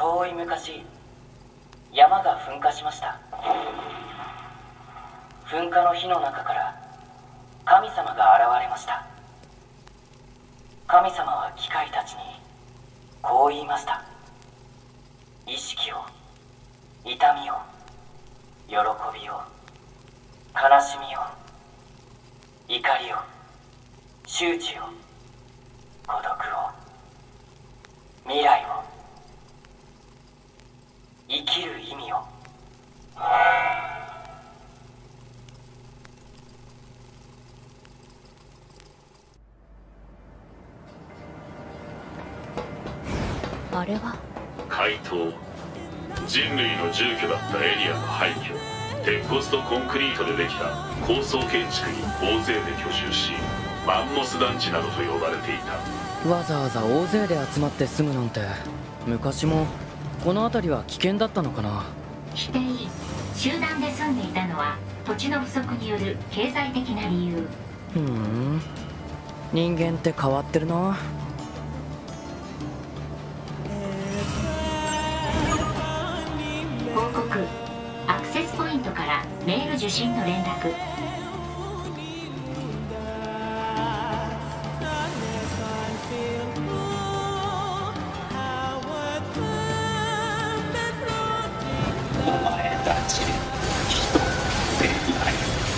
遠い昔、山が噴火しました。噴火の火の中から神様が現れました。神様は機械たちにこう言いました。意識を、痛みを、喜びを、悲しみを、怒りを、羞恥を、孤独を、未来を、生きる意味を。 あれは怪盗。人類の住居だったエリアの廃墟。鉄骨とコンクリートでできた高層建築に大勢で居住し、マンモス団地などと呼ばれていた。 わざわざ大勢で集まって住むなんて、昔もこの辺りは危険だったのかな。 否定。集団で住んでいたのは土地の不足による経済的な理由。 人間って変わってるな。 報告。アクセスポイントからメール受信の連絡。 お前たち人でない。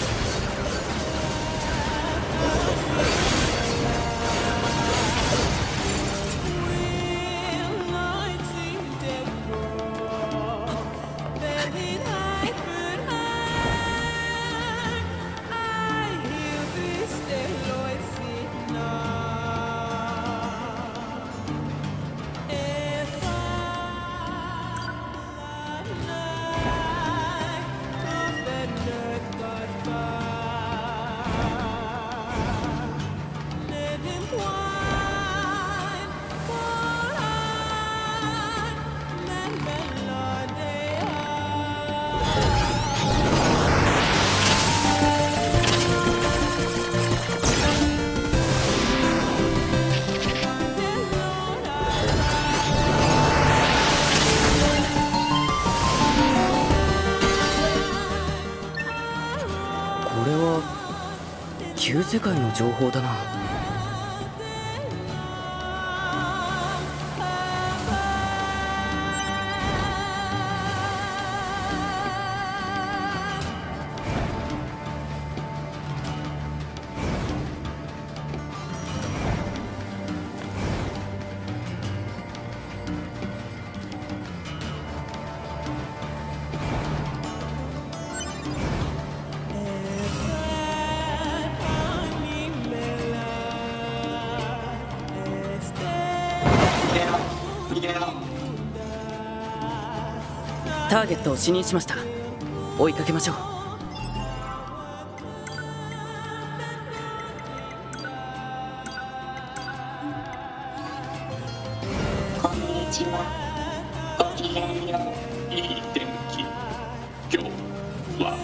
旧世界の情報だな。ターゲットを視認しました。追いかけましょう。 こんにちは。ごきげんよう。いい天気。今日は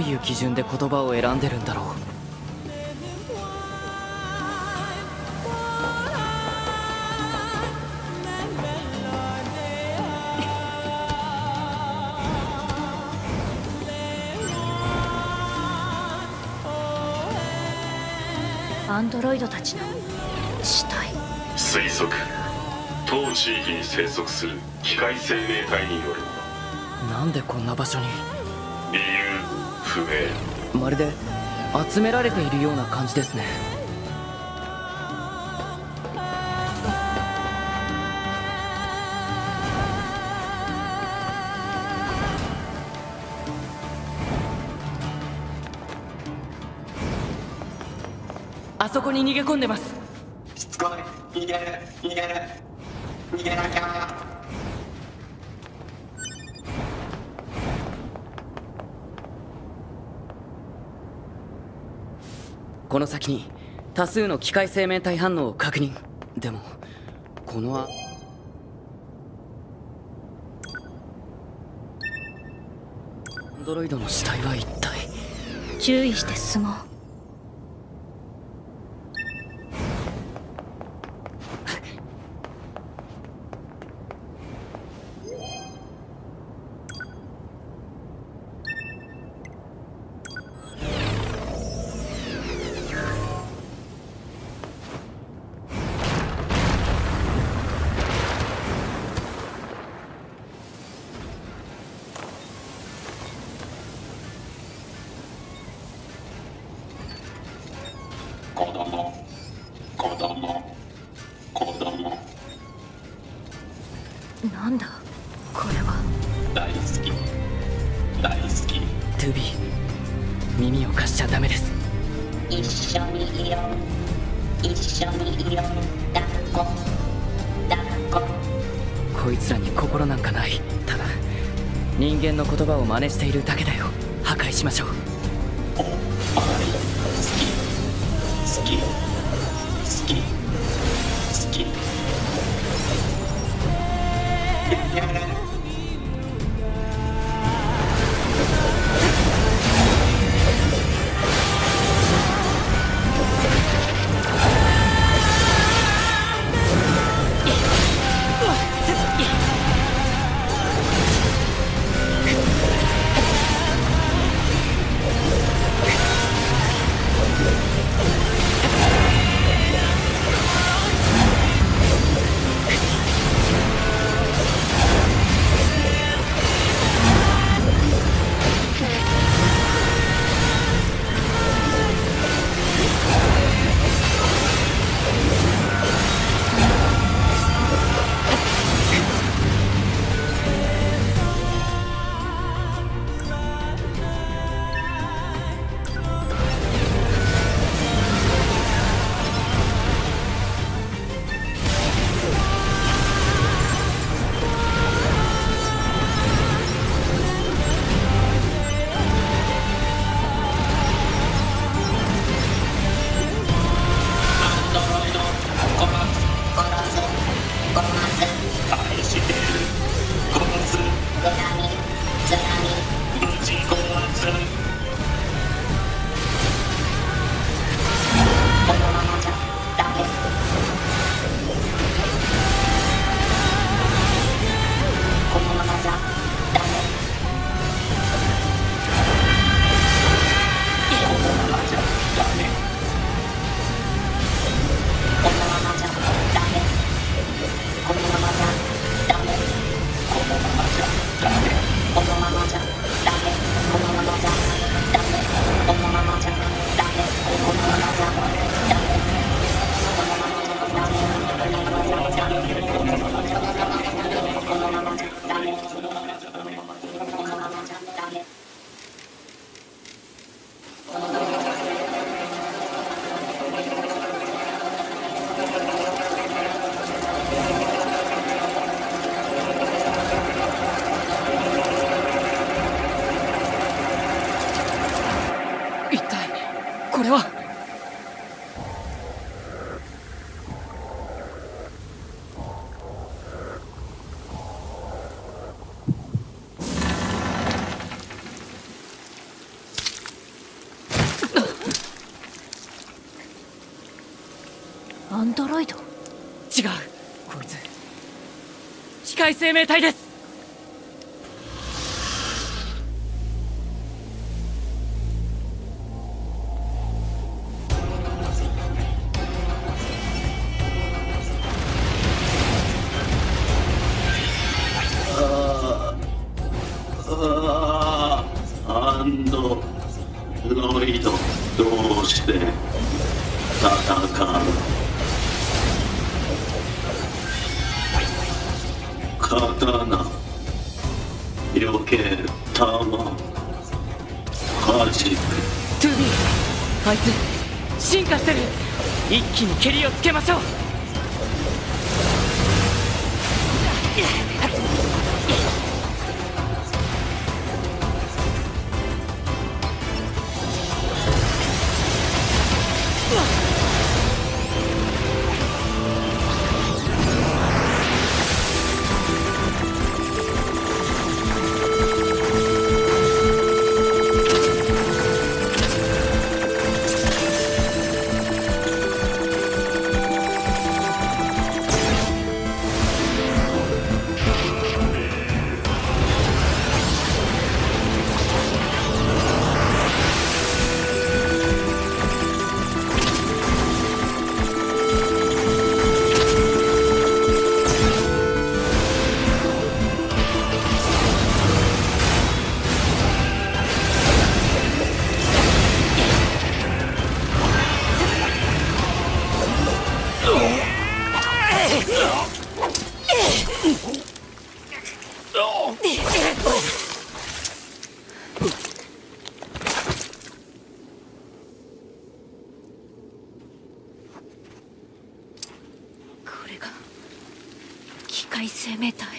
いう基準で言葉を選んでるんだろう。 アンドロイドたちの死体。 推測、当地域に生息する機械生命体によるもの。 なんでこんな場所に。 理由不明。 まるで集められているような感じですね。あそこに逃げ込んでます。 しつこい。逃げる逃げなきゃ。 この先に多数の機械生命体反応を確認。でもこのアンドロイドの死体は一体。 注意して進もう。なんだこれは。 大好き大好き。 トゥビー、耳を貸しちゃダメです。 一緒にいよう一緒にいよう抱っこ抱っこ。 こいつらに心なんかない。ただ人間の言葉を真似しているだけだよ。破壊しましょう。 お前好き好き好き好き。やれ。 これは。 ンドロイド。 違う、こいつ機械生命体です。 アンドロイド同士で戦う。刀避ける、弾弾く。 トゥービー、あいつ進化してる。一気に蹴りをつけましょう。 これが機械生命体。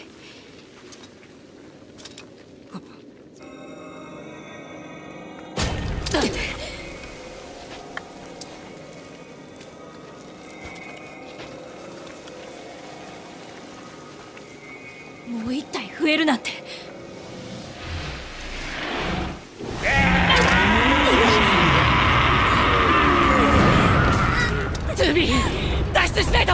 もう一体増えるなんて。 トゥービー、脱出しないと。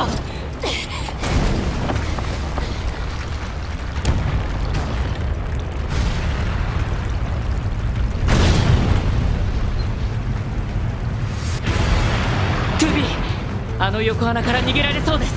トゥービー、あの横穴から逃げられそうです。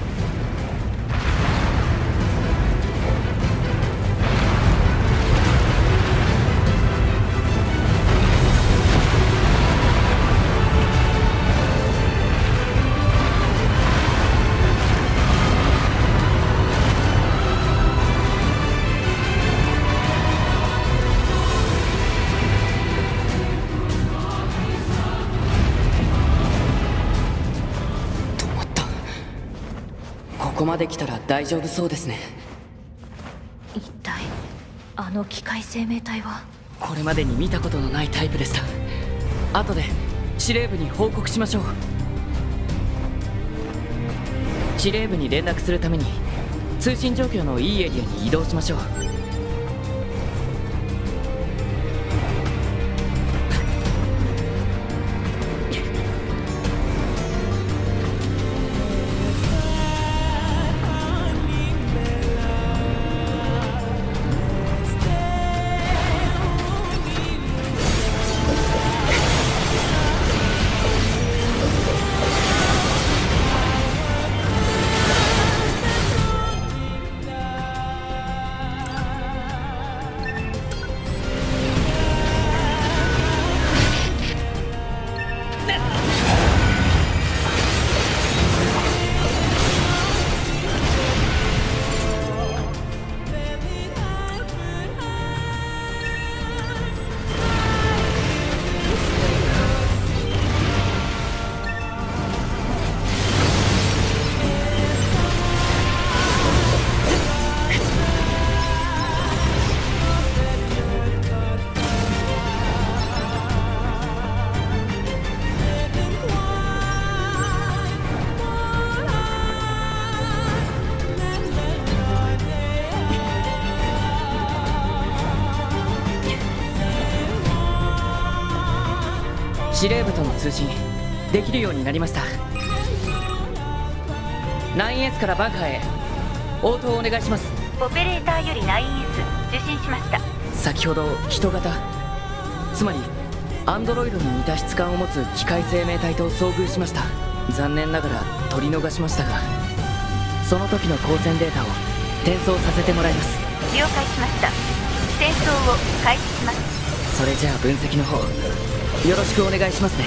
ここまで来たら大丈夫そうですね。 一体あの機械生命体は。 これまでに見たことのないタイプでした。後で司令部に報告しましょう。司令部に連絡するために通信状況のいいエリアに移動しましょう。司令部との通信できるようになりました。 9S からバンカーへ応答お願いします。 オペレーターより 9S 受信しました。 先ほど人型、つまりアンドロイドに似た質感を持つ機械生命体と遭遇しました。残念ながら取り逃しましたが、その時の光線データを転送させてもらいます。 了解しました。転送を開始します。 それじゃあ分析の方よろしくお願いしますね。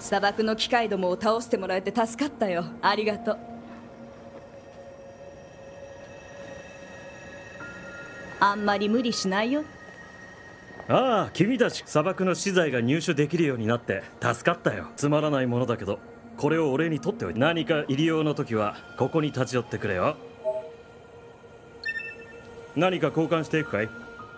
砂漠の機械どもを倒してもらえて助かったよ。ありがとう。あんまり無理しないよ。 ああ、君たち砂漠の資材が入手できるようになって助かったよ。つまらないものだけどこれをお礼に取っておいて、何か入り用の時はここに立ち寄ってくれよ。何か交換していくかい？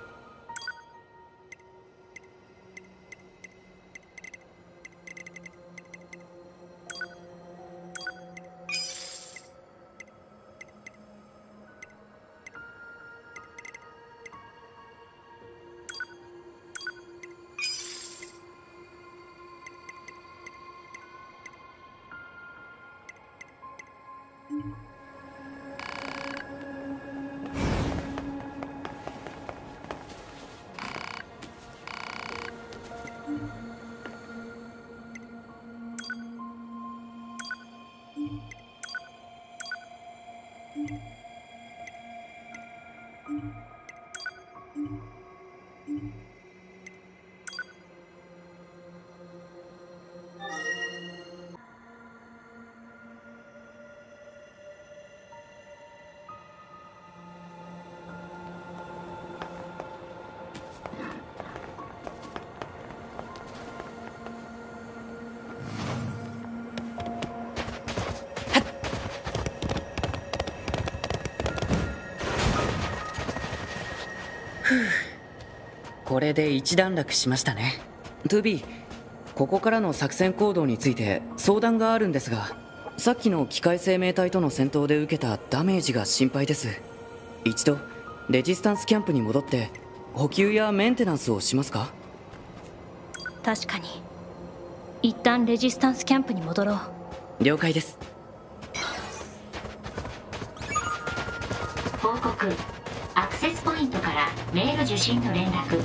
これで一段落しましたね。トゥビー、ここからの作戦行動について相談があるんですが、さっきの機械生命体との戦闘で受けたダメージが心配です。一度レジスタンスキャンプに戻って補給やメンテナンスをしますか？ 確かに一旦レジスタンスキャンプに戻ろう。 了解です。 報告。アクセスポイントからメール受信の連絡。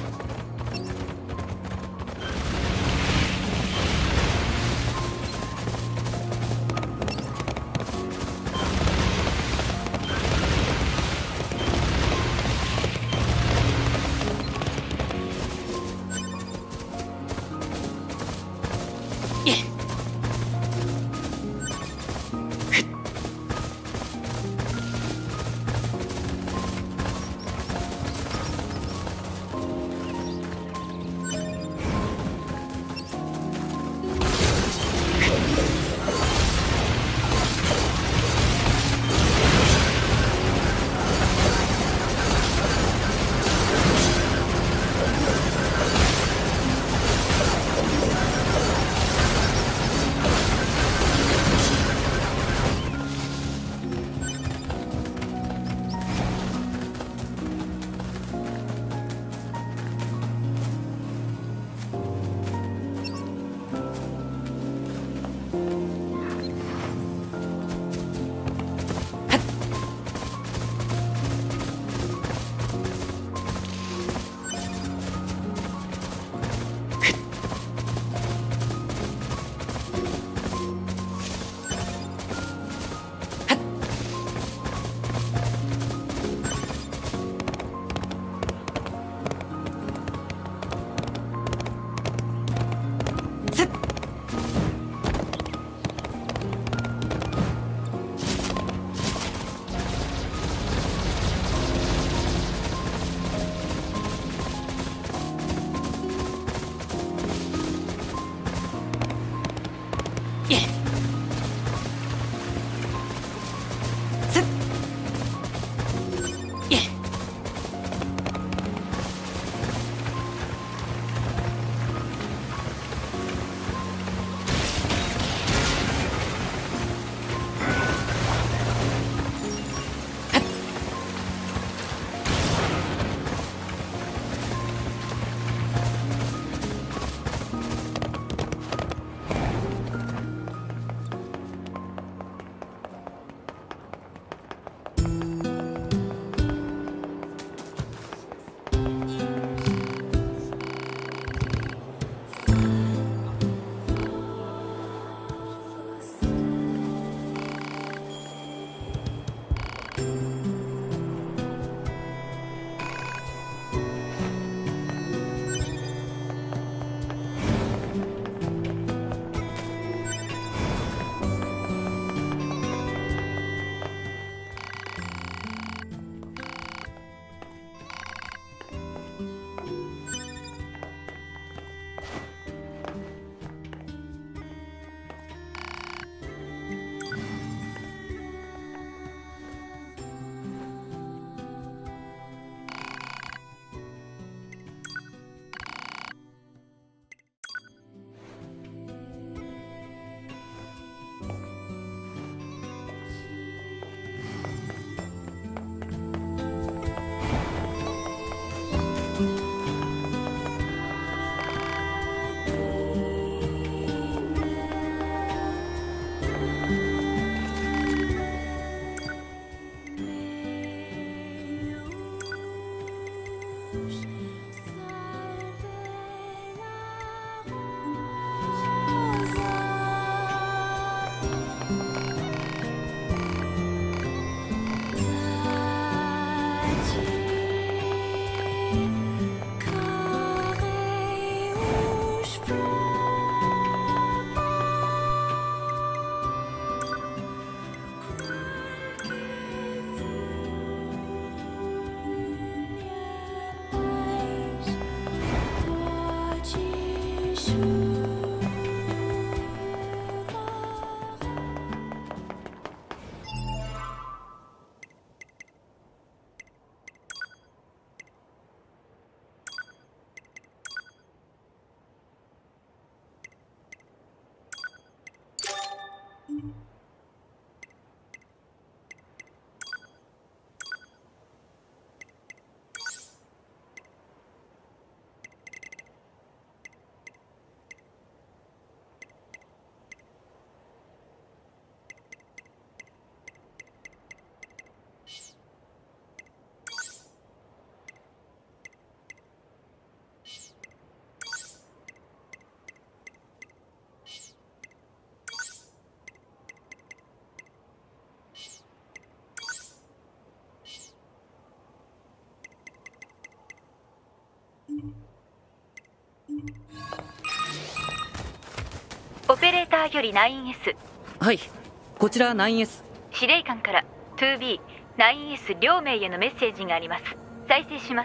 オペレーターより 9S。 はい、こちら 9S。 司令官から 2B、 9S 両名へのメッセージがあります。再生します。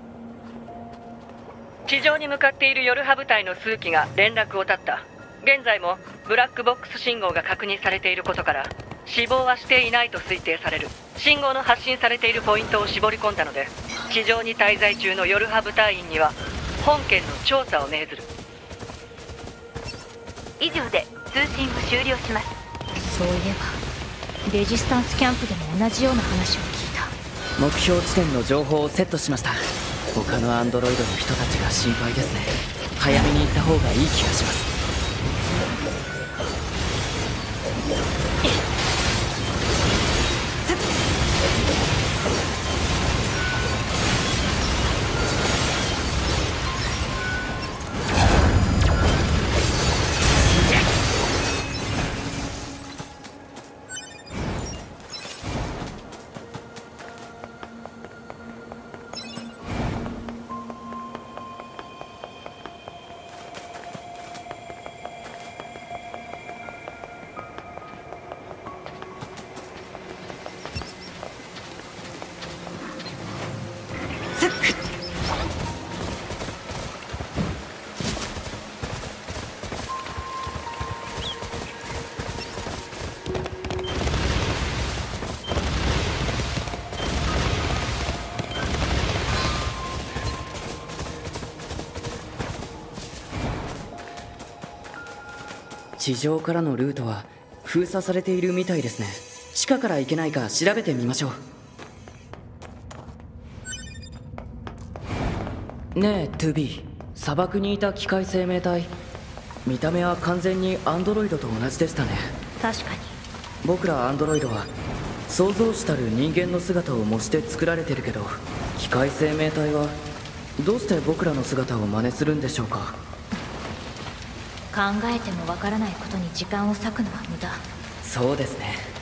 地上に向かっているヨルハ部隊の数機が連絡を絶った。現在もブラックボックス信号が確認されていることから死亡はしていないと推定される。信号の発信されているポイントを絞り込んだので、地上に滞在中のヨルハ部隊員には本件の調査を命ずる。 以上で通信を終了します。 そういえばレジスタンスキャンプでも同じような話を聞いた。 目標地点の情報をセットしました。他のアンドロイドの人たちが心配ですね。早めに行った方がいい気がします。地上からのルートは封鎖されているみたいですね。地下から行けないか調べてみましょう。ねえ 2B、 砂漠にいた機械生命体、見た目は完全にアンドロイドと同じでしたね。 確かに僕らアンドロイドは創造主たる人間の姿を模して作られてるけど、機械生命体はどうして僕らの姿を真似するんでしょうか。 考えてもわからないことに時間を割くのは無駄。 そうですね。